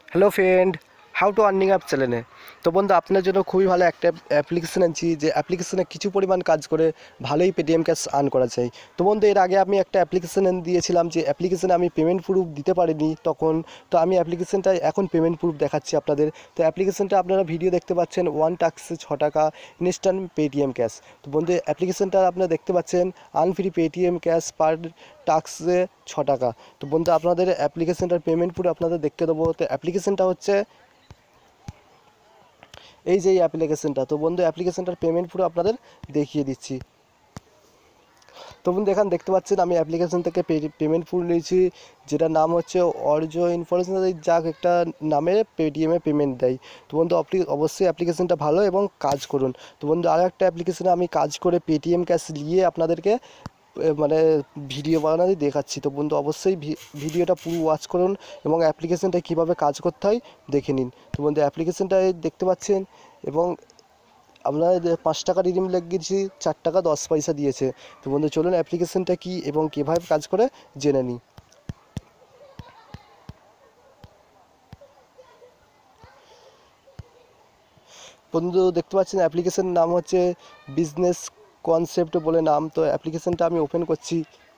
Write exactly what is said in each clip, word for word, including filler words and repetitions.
Hello friend, how to earning app চ্যানেলে। তো বন্ধু, আপনার জন্য খুবই ভালো একটা অ্যাপ্লিকেশন আনছি, যে অ্যাপ্লিকেশনে কিছু পরিমাণ কাজ করে ভালোই পেটিএম ক্যাশ আর্ন করা যায়। তো বন্ধু, এর আগে আমি একটা অ্যাপ্লিকেশন দিয়েছিলাম, যে অ্যাপ্লিকেশনে আমি পেমেন্ট প্রুফ দিতে পারিনি তখন। তো আমি অ্যাপ্লিকেশনটায় এখন পেমেন্ট প্রুফ দেখাচ্ছি আপনাদের। তো অ্যাপ্লিকেশনটা আপনারা ভিডিও দেখতে পাচ্ছেন, ওয়ান টাক্সে ছ টাকা ইনস্ট্যান্ট পেটিএম ক্যাশ। তো বন্ধু, অ্যাপ্লিকেশনটা আপনারা দেখতে পাচ্ছেন, আনফ্রি পেটিএম ক্যাশ পার টাক্সে ছ টাকা। তো বন্ধু, আপনাদের অ্যাপ্লিকেশনটার পেমেন্ট প্রুফ আপনাদের দেখতে দেবো। তো অ্যাপ্লিকেশনটা হচ্ছে এই যে এই অ্যাপ্লিকেশনটা। তো বন্ধু, অ্যাপ্লিকেশনটার পেমেন্ট পুরো আপনাদের দেখিয়ে দিচ্ছি। তো বন্ধু, এখানে দেখতে পাচ্ছেন আমি অ্যাপ্লিকেশন থেকে পেমেন্ট পুরো নিয়েছি, যেটার নাম হচ্ছে অর্জ ইনফরমেশন, যাক একটা নামে পেটিএমে পেমেন্ট দেয়। তো বন্ধু, আপনি অবশ্যই অ্যাপ্লিকেশনটা ভালো এবং কাজ করুন। তো বন্ধু, আরও একটা অ্যাপ্লিকেশনে আমি কাজ করে পেটিএম ক্যাশ নিয়ে আপনাদেরকে এ, মানে ভিডিও বানাতে দেখাচ্ছি। তো বন্ধু, অবশ্যই ভিডিওটা পুরো ওয়াচ করুন এবং অ্যাপ্লিকেশনটা কীভাবে কাজ করতে হয় দেখে নিন। তো বন্ধু, অ্যাপ্লিকেশনটায় দেখতে পাচ্ছেন, এবং আমরা পাঁচ টাকা রিডিম লাগিয়েছি, চার টাকা দশ পয়সা দিয়েছে। তো বন্ধু, চলুন অ্যাপ্লিকেশনটা কী এবং কীভাবে কাজ করে জেনে নিই। বন্ধু, দেখতে পাচ্ছেন অ্যাপ্লিকেশনের নাম হচ্ছে বিজনেস কনসেপ্ট বলে নাম। তো অ্যাপ্লিকেশনটা আমি ওপেন করছি।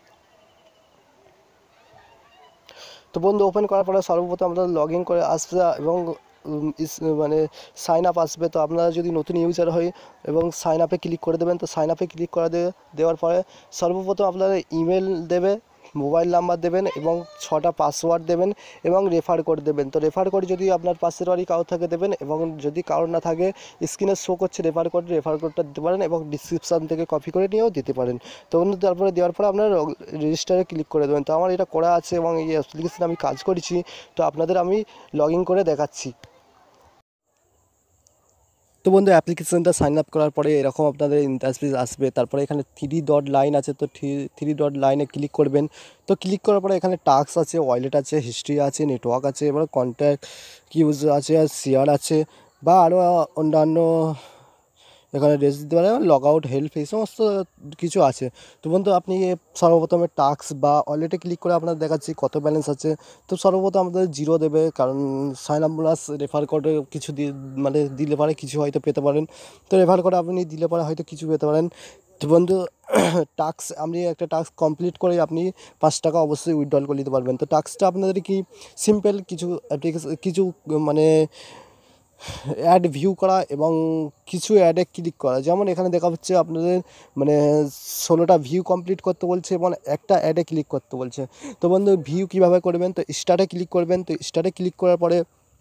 তো বন্ধু, ওপেন করার পরে সর্বপ্রথম আপনারা লগ ইন করে আসবে, এবং উম, ইস মানে সাইন আপ আসবে। তো আপনারা যদি নতুন ইউজার হয় এবং সাইন আপে ক্লিক করে দেবেন। তো সাইন আপে ক্লিক করে দে দেওয়ার পরে সর্বপ্রথম আপনারা ইমেল দেবে, মোবাইল নাম্বার দেবেন এবং ছটা পাসওয়ার্ড দেবেন এবং রেফার কোড দেবেন। তো রেফার কোড যদি আপনার পাশের বাড়ি কারো থাকে দেবেন, এবং যদি কারোর না থাকে স্ক্রিনে শো করছে রেফার কোড, রেফার কোডটা দিতে পারেন এবং ডিসক্রিপশান থেকে কপি করে নিয়েও দিতে পারেন। তো বন্ধু, তারপরে দেওয়ার পরে আপনারা রেজিস্টারে ক্লিক করে দেবেন। তো আমার এটা করা আছে এবং এই অ্যাপ্লিকেশানে আমি কাজ করেছি। তো আপনাদের আমি লগ ইন করে দেখাচ্ছি। তো বন্ধু, অ্যাপ্লিকেশনটা সাইন আপ করার পরে এরকম আপনাদের ইন্টারফেস আসবে। তারপরে এখানে থ্রি ডট লাইন আছে, তো থ্রি থ্রি ডট লাইনে ক্লিক করবেন। তো ক্লিক করার পরে এখানে টাস্ক আছে, ওয়ালেট আছে, হিস্ট্রি আছে, নেটওয়ার্ক আছে, এবার কন্ট্যাক্ট ইউজ আছে, আর শেয়ার আছে, বা আরও অন্যান্য এখানে রেস দিতে পারেন, লগ আউট, হেল্প, এই সমস্ত কিছু আছে। তো বন্ধু, আপনি সর্বপ্রথমে টাস্ক বা ওয়ালেটে ক্লিক করে আপনার দেখাচ্ছি কত ব্যালেন্স আছে। তো সর্বপ্রথম আমাদের জিরো দেবে, কারণ সাইন আপ বোনাস রেফার কোডে কিছু দিয়ে মানে দিলে পারে কিছু হয়তো পেতে পারেন। তো রেফার কোড আপনি দিলে পরে হয়তো কিছু পেতে পারেন। তো বন্ধু, টাস্ক আপনি একটা টাস্ক কমপ্লিট করে আপনি পাঁচ টাকা অবশ্যই উইথড্রল করে নিতে পারবেন। তো টাস্কটা আপনাদের কি সিম্পল কিছু অ্যাপ্লিকেশন, কিছু মানে অ্যাড ভিউ করা এবং কিছু অ্যাডে ক্লিক করা। যেমন এখানে দেখা হচ্ছে আপনাদের মানে ষোলোটা ভিউ কমপ্লিট করতে বলছে এবং একটা অ্যাডে ক্লিক করতে বলছে। তো বন্ধু, ভিউ কীভাবে করবেন, তো স্টার্টে ক্লিক করবেন। তো স্টার্টে ক্লিক করার পরে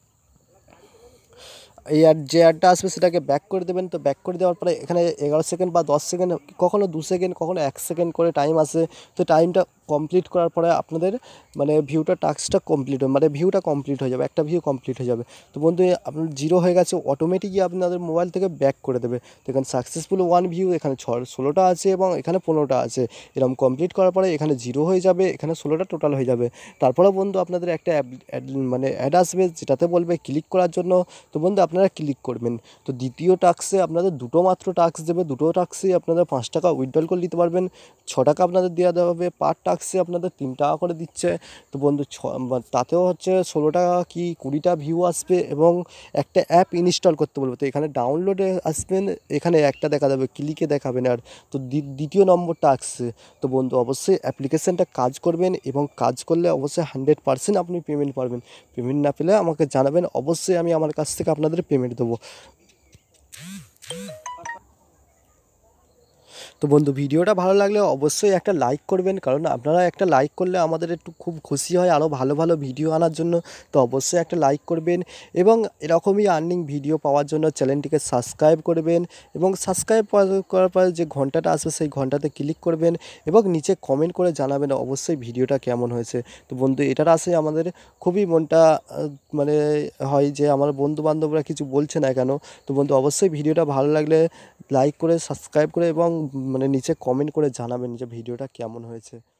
এই অ্যাড যে অ্যাডটা আসবে সেটাকে ব্যাক করে দেবেন। তো ব্যাক করে দেওয়ার পরে এখানে এগারো সেকেন্ড বা দশ সেকেন্ড, কখনো দু সেকেন্ড, কখনো এক সেকেন্ড করে টাইম আসে। তো টাইমটা কমপ্লিট করার পরে আপনাদের মানে ভিউটা টাস্কটা কমপ্লিট হবে, মানে ভিউটা কমপ্লিট হয়ে যাবে, একটা ভিউ কমপ্লিট হয়ে যাবে। তো বন্ধু, আপনার জিরো হয়ে গেছে, অটোমেটিকই আপনাদের মোবাইল থেকে ব্যাক করে দেবে। তো এখানে সাকসেসফুল ওয়ান ভিউ, এখানে ছ ষোলোটা আছে এবং এখানে পনেরোটা আছে। এরকম কমপ্লিট করার পরে এখানে জিরো হয়ে যাবে, এখানে ষোলোটা টোটাল হয়ে যাবে। তারপরেও বন্ধু, আপনাদের একটা অ্যাড মানে অ্যাড আসবে, যেটাতে বলবে ক্লিক করার জন্য। তো বন্ধু, আপনারা ক্লিক করবেন। তো দ্বিতীয় টাস্কে আপনাদের দুটো মাত্র টাস্ক দেবে, দুটো টাস্কেই আপনারা পাঁচ টাকা উইথড্রল করে নিতে পারবেন। ছ টাকা আপনাদের দেওয়া দেওয়া হবে, পার টাস্কে আপনাদের তিন টাকা করে দিচ্ছে। তো বন্ধু, ছ তাতেও হচ্ছে ষোলো টাকা কি কুড়িটা ভিউ আসবে এবং একটা অ্যাপ ইনস্টল করতে বলবো। তো এখানে ডাউনলোডে আসবেন, এখানে একটা দেখা যাবে, ক্লিকে দেখাবেন আর। তো দ্বিতীয় নম্বরটা আসছে। তো বন্ধু, অবশ্যই অ্যাপ্লিকেশানটা কাজ করবেন এবং কাজ করলে অবশ্যই হান্ড্রেড পারসেন্ট আপনি পেমেন্ট পাবেন। পেমেন্ট না পেলে আমাকে জানাবেন, অবশ্যই আমি আমার কাছ থেকে আপনাদের পেমেন্ট দেবো। তো বন্ধু, ভিডিওটা ভালো লাগলে অবশ্যই একটা লাইক করবেন, কারণ আপনারা একটা লাইক করলে আমাদের একটু খুব খুশি হয় আরও ভালো ভালো ভিডিও আনার জন্য। তো অবশ্যই একটা লাইক করবেন এবং এরকমই আর্নিং ভিডিও পাওয়ার জন্য চ্যানেলটিকে সাবস্ক্রাইব করবেন, এবং সাবস্ক্রাইব করার পরে যে ঘন্টাটা আসবে সেই ঘন্টাতে ক্লিক করবেন এবং নিচে কমেন্ট করে জানাবেন অবশ্যই ভিডিওটা কেমন হয়েছে। তো বন্ধু, এটার আসে আমাদের খুবই মনটা আহ, মানে হয় যে আমার বন্ধু বান্ধবরা কিছু বলছে না কেন। তো বন্ধু, অবশ্যই ভিডিওটা ভালো লাগলে লাইক করে সাবস্ক্রাইব করে এবং মানে নিচে কমেন্ট করে জানাবেন যে ভিডিওটা কেমন হয়েছে।